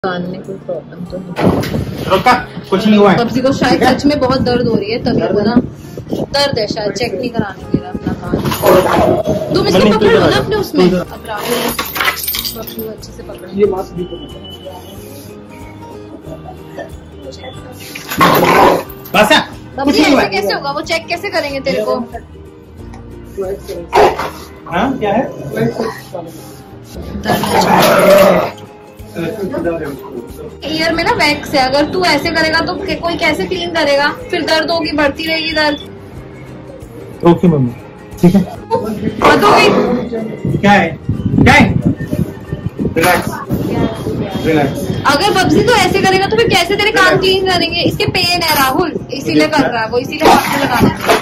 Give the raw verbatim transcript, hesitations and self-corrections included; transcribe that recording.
कान में कोई प्रॉब्लम तो नहीं। रोका, कुछ नहीं हुआ है। पबजी को शायद सच में बहुत दर्द हो रही है, तभी वो ना दर्द है, शायद चेक नहीं कराने दे रहा अपना कान। तुम इसको पकड़ लो ना अपने उसमें। अब राहुल पबजी को अच्छे से पकड़। ये मास्क भी बस है। पबजी ऐसे कैसे होगा? वो चेक कैसे करेंगे तेरे को? हाँ क्या है? ईयर में ना वैक्स है, अगर तू ऐसे करेगा तो कोई कैसे क्लीन करेगा? फिर दर्द होगी, बढ़ती रहेगी दर्द। ओके मम्मी, ठीक है। हद हो गई। क्या है? क्या है? Relax, relax. अगर पबजी तो ऐसे करेगा तो फिर कैसे तेरे कान क्लीन करेंगे? इसके पेन है राहुल, इसीलिए कर रहा है वो, इसीलिए हाथ में लगा देते हैं।